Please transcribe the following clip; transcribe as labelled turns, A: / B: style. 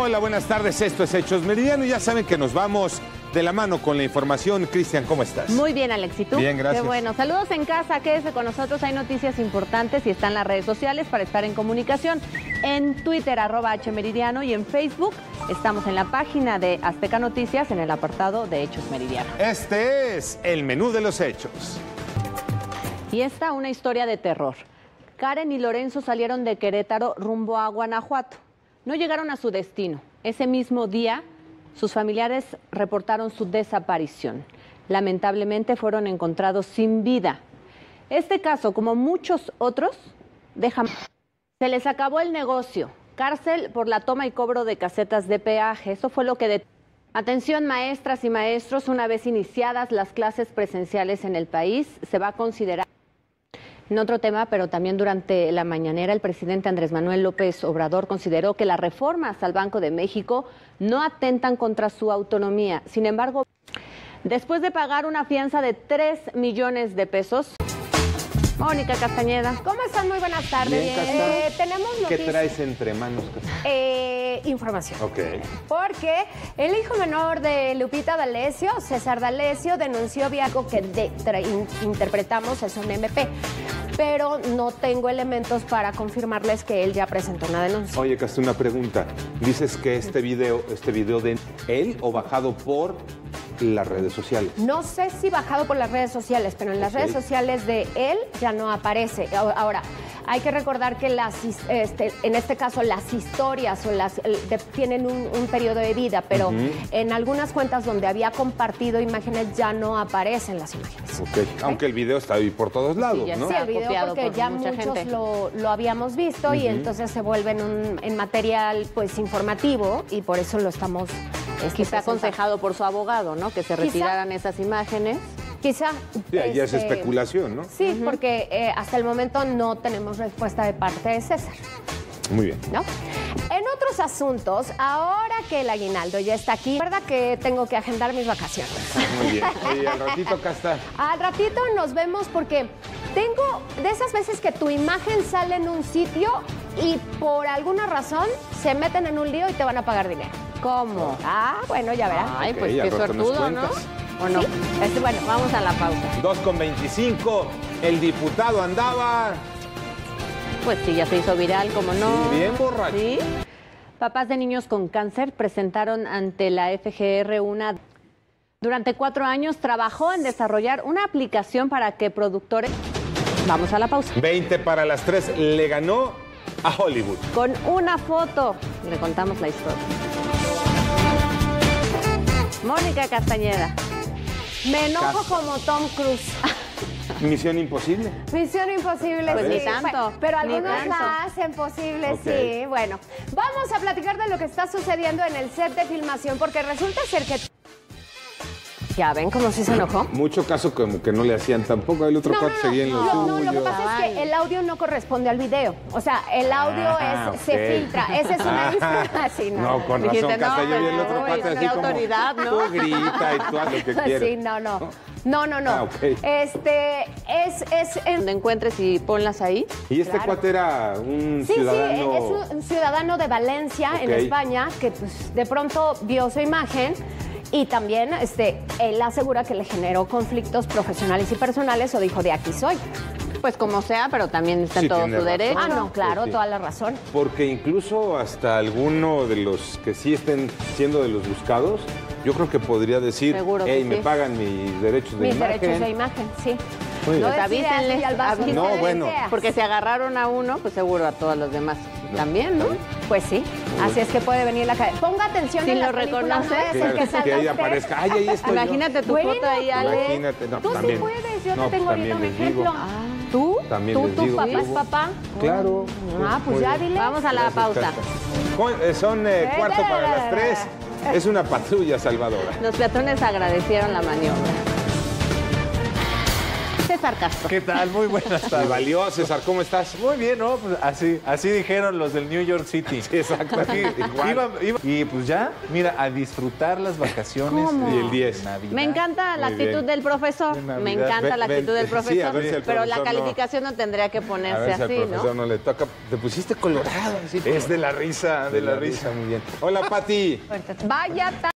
A: Hola, buenas tardes. Esto es Hechos Meridiano y ya saben que nos vamos de la mano con la información. Cristian, ¿cómo estás?
B: Muy bien, Alex. ¿Y tú?
A: Bien, gracias.
B: Qué bueno. Saludos en casa. Quédese con nosotros. Hay noticias importantes y están las redes sociales para estar en comunicación. En Twitter, @HMeridiano, y en Facebook estamos en la página de Azteca Noticias en el apartado de Hechos Meridiano.
A: Este es el menú de los hechos.
B: Y esta, una historia de terror. Karen y Lorenzo salieron de Querétaro rumbo a Guanajuato. No llegaron a su destino. Ese mismo día, sus familiares reportaron su desaparición. Lamentablemente fueron encontrados sin vida. Este caso, como muchos otros, se les acabó el negocio. Cárcel por la toma y cobro de casetas de peaje. Eso fue lo que Atención, maestras y maestros, una vez iniciadas las clases presenciales en el país, se va a considerar. En otro tema, pero también durante la mañanera, el presidente Andrés Manuel López Obrador consideró que las reformas al Banco de México no atentan contra su autonomía. Sin embargo, después de pagar una fianza de 3 millones de pesos... Mónica Castañeda.
C: ¿Cómo están? Muy buenas tardes.
A: Bien,
C: tenemos
A: ¿qué traes entre manos, Castañeda?
C: Información.
A: Ok.
C: Porque el hijo menor de Lupita D'Alessio, César D'Alessio, denunció vía algo que interpretamos es un MP. Pero no tengo elementos para confirmarles que él ya presentó una denuncia.
A: Oye, Casta, una pregunta. Dices que este video de él o bajado por las redes sociales.
C: No sé si bajado por las redes sociales, pero en las redes sociales de él ya no aparece. Ahora, hay que recordar que en este caso las historias tienen un periodo de vida, pero en algunas cuentas donde había compartido imágenes ya no aparecen las imágenes.
A: Okay. Aunque el video está ahí por todos lados,
B: sí,
A: ¿no?
C: Sí, el video porque ya muchos lo habíamos visto y entonces se vuelve en material pues informativo y por eso lo estamos...
B: Quizá aconsejado por su abogado, ¿no? Que se retiraran esas imágenes.
C: Quizá.
A: Ya es especulación, ¿no?
C: Sí, porque hasta el momento no tenemos respuesta de parte de César.
A: Muy bien.
C: ¿No? En otros asuntos, ahora que el aguinaldo ya está aquí, recuerda que tengo que agendar mis vacaciones.
A: Muy bien. Oye, al ratito acá está.
C: Al ratito nos vemos porque tengo de esas veces que tu imagen sale en un sitio y por alguna razón se meten en un lío y te van a pagar dinero.
B: ¿Cómo?
C: Ah, bueno, ya verás.
B: Ay, pues
A: al
B: qué
A: rato nos
B: suertudo, ¿no?
A: cuentas.
B: ¿O no?
C: Sí.
B: Bueno, vamos a la pausa.
A: 2:25, el diputado andaba...
B: Pues sí, ya se hizo viral, como no.
A: Sí, bien borracho.
B: ¿Sí? Papás de niños con cáncer presentaron ante la FGR una... Durante 4 años trabajó en desarrollar una aplicación para que productores... Vamos a la pausa.
A: 20 para las 3, le ganó a Hollywood.
B: Con una foto le contamos la historia. Mónica Castañeda.
C: Me enojo como Tom Cruise.
A: Misión imposible.
C: Misión imposible,
B: Pues
C: sí.
B: ni tanto,
C: Pero
B: ni
C: algunos
B: tanto.
C: la hacen posible,
A: Ok.
C: sí. Bueno, vamos a platicar de lo que está sucediendo en el set de filmación, porque resulta ser que... ¿Ya ven cómo sí se enojó?
A: Mucho caso como que no le hacían tampoco. El otro cuarto seguía en lo suyo.
C: No, lo que pasa es que el audio no corresponde al video. O sea, el audio se
A: ok.
C: filtra. Esa es una sí,
A: No, con
B: Dijiste,
A: razón, Casta,
B: no,
A: yo vi el
B: no,
A: otro cuate
B: qué
A: así como...
B: autoridad, ¿no?
A: Tú grita y tú haz lo que quieras.
C: Sí, no.
A: Ah, ok.
B: Donde encuentres y ponlas ahí.
A: Y este
C: Claro.
A: cuate era un
C: Sí,
A: ciudadano...
C: es un ciudadano de Valencia, en
A: Ok.
C: España, que pues, de pronto vio su imagen y también él asegura que le generó conflictos profesionales y personales o dijo, de aquí soy.
B: Pues como sea, pero también está en
A: Sí,
B: todo
A: tiene
B: su
A: razón.
B: derecho.
C: Ah, no, claro,
A: Sí.
C: toda la razón.
A: Porque incluso hasta alguno de los que sí estén siendo de los buscados, yo creo que podría decir,
B: Seguro que
A: hey, me
B: sí.
A: pagan mis derechos de
C: Mis
A: imagen.
C: derechos de imagen, sí.
A: Muy bien.
C: No decide
B: Avísenles,
C: así al vaso,
B: avísenles.
A: No, bueno.
B: Porque si agarraron a uno, pues seguro a todos los demás también, ¿no?
C: Pues sí, así es que puede venir la cadena. Ponga atención
B: Si
C: en la
B: lo
C: película,
B: reconoce,
C: no vaya a ser que salga
A: ahí
C: usted.
A: aparezca. Ay, ahí estoy
B: Imagínate tu
C: Bueno,
B: foto ahí, Ale.
A: Imagínate. No,
C: Tú
A: también.
C: sí puedes, yo
A: No,
C: te tengo
A: pues
C: ahorita un
A: también les digo.
C: ejemplo. ¿Tú?
A: También
C: ¿Tú,
A: les
C: tu
A: digo.
C: papá es
A: Luego.
C: papá?
A: Claro.
C: Ah, pues
A: Muy
C: ya
A: bien.
C: dile.
B: Vamos a la
A: Gracias,
B: pausa.
A: Casta. Son cuarto para las 3. Es una patrulla salvadora.
B: Los peatones agradecieron la maniobra. Se César Castro.
D: ¿Qué tal? Muy buenas
A: Me
D: tardes.
A: valió, César, ¿cómo estás?
D: Muy bien, ¿no? Pues así dijeron los del New York City.
A: Sí, exacto.
D: Y pues ya, mira, a disfrutar las vacaciones.
B: ¿Cómo?
A: Y el 10.
D: de Navidad.
B: Me encanta la
A: Muy bien.
B: actitud del profesor.
D: De Navidad.
B: Me encanta la actitud del
A: Sí,
B: profesor.
A: a ver si al
B: pero la
A: profesor
B: calificación no tendría que
A: A
B: ponerse
A: ver si al
B: así,
A: profesor
B: ¿no?
A: no le toca. Te pusiste colorado. Así,
D: Es de la risa,
A: de la risa, muy bien. Hola, Pati.
C: Vaya